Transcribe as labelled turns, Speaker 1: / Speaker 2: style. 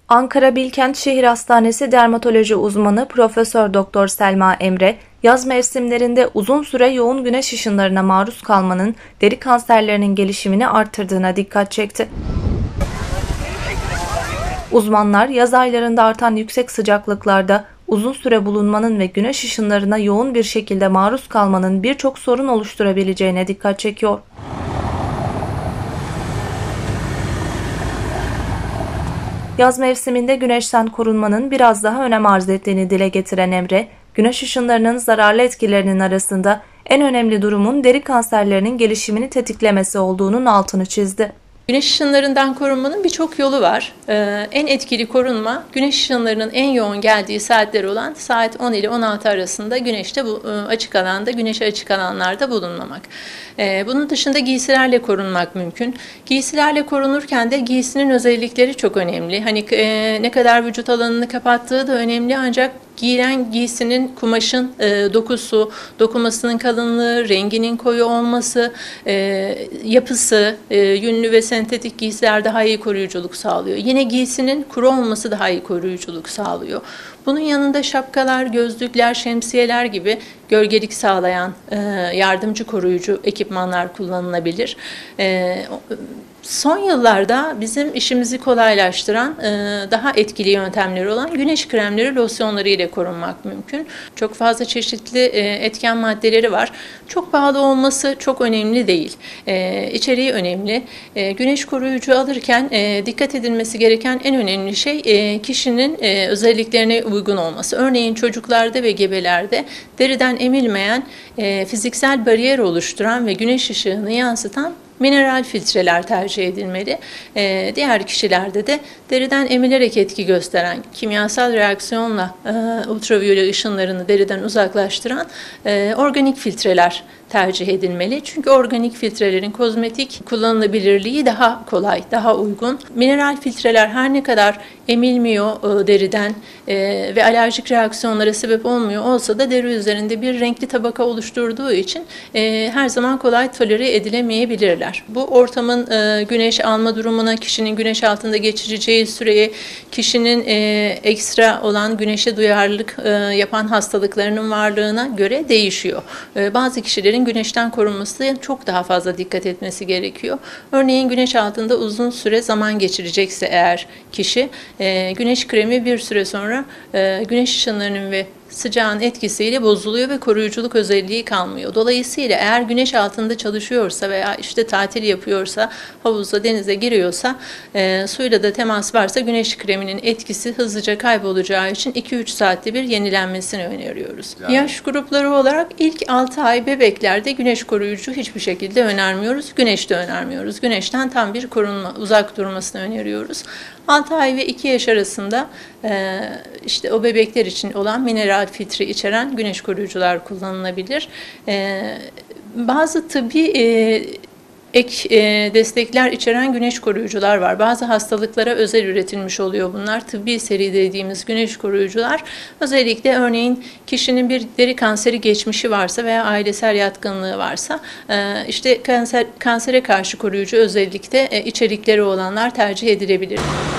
Speaker 1: Ankara Bilkent Şehir Hastanesi dermatoloji uzmanı Profesör Doktor Selma Emre, yaz mevsimlerinde uzun süre yoğun güneş ışınlarına maruz kalmanın deri kanserlerinin gelişimini artırdığına dikkat çekti. Uzmanlar yaz aylarında artan yüksek sıcaklıklarda uzun süre bulunmanın ve güneş ışınlarına yoğun bir şekilde maruz kalmanın birçok sorun oluşturabileceğine dikkat çekiyor. Yaz mevsiminde güneşten korunmanın biraz daha önem arz ettiğini dile getiren Emre, güneş ışınlarının zararlı etkilerinin arasında en önemli durumun deri kanserlerinin gelişimini tetiklemesi olduğunun altını çizdi.
Speaker 2: Güneş ışınlarından korunmanın birçok yolu var. En etkili korunma, güneş ışınlarının en yoğun geldiği saatler olan saat 10 ile 16 arasında güneşte açık alanda, güneşe açık alanlarda bulunmamak. Bunun dışında giysilerle korunmak mümkün. Giysilerle korunurken de giysinin özellikleri çok önemli. Hani ne kadar vücut alanını kapattığı da önemli, ancak giyilen giysinin, kumaşın dokusu, dokumasının kalınlığı, renginin koyu olması, yapısı, yünlü ve sentetik giysiler daha iyi koruyuculuk sağlıyor. Yine giysinin kuru olması daha iyi koruyuculuk sağlıyor. Bunun yanında şapkalar, gözlükler, şemsiyeler gibi gölgelik sağlayan yardımcı koruyucu ekipmanlar kullanılabilir. Son yıllarda bizim işimizi kolaylaştıran daha etkili yöntemleri olan güneş kremleri, losyonları ile korunmak mümkün. Çok fazla çeşitli etken maddeleri var. Çok pahalı olması çok önemli değil. İçeriği önemli. Güneş koruyucu alırken dikkat edilmesi gereken en önemli şey kişinin özelliklerine uygun olması. Örneğin çocuklarda ve gebelerde deriden emilmeyen, fiziksel bariyer oluşturan ve güneş ışığını yansıtan mineral filtreler tercih edilmeli. Diğer kişilerde de deriden emilerek etki gösteren, kimyasal reaksiyonla ultraviyole ışınlarını deriden uzaklaştıran organik filtreler tercih edilmeli. Çünkü organik filtrelerin kozmetik kullanılabilirliği daha kolay, daha uygun. Mineral filtreler her ne kadar emilmiyor deriden ve alerjik reaksiyonlara sebep olmuyor olsa da deri üzerinde bir renkli tabaka oluşturduğu için her zaman kolay tolere edilemeyebilirler. Bu ortamın güneş alma durumuna, kişinin güneş altında geçireceği süreye, kişinin ekstra olan güneşe duyarlılık yapan hastalıklarının varlığına göre değişiyor. Bazı kişilerin güneşten korunması çok daha fazla dikkat etmesi gerekiyor. Örneğin güneş altında uzun süre zaman geçirecekse eğer kişi, güneş kremi bir süre sonra güneş ışınlarının ve sıcağın etkisiyle bozuluyor ve koruyuculuk özelliği kalmıyor. Dolayısıyla eğer güneş altında çalışıyorsa veya işte tatil yapıyorsa, havuza, denize giriyorsa, suyla da temas varsa güneş kreminin etkisi hızlıca kaybolacağı için 2-3 saatte bir yenilenmesini öneriyoruz. Yaş grupları olarak ilk 6 ay bebeklerde güneş koruyucu hiçbir şekilde önermiyoruz. Güneşte önermiyoruz. Güneşten tam bir korunma, uzak durmasını öneriyoruz. 6 ay ve 2 yaş arasında işte o bebekler için olan mineral filtre içeren güneş koruyucular kullanılabilir. Bazı tıbbi ek destekler içeren güneş koruyucular var. Bazı hastalıklara özel üretilmiş oluyor bunlar. Tıbbi seri dediğimiz güneş koruyucular özellikle örneğin kişinin bir deri kanseri geçmişi varsa veya ailesel yatkınlığı varsa işte kansere karşı koruyucu özellikle içerikleri olanlar tercih edilebilir.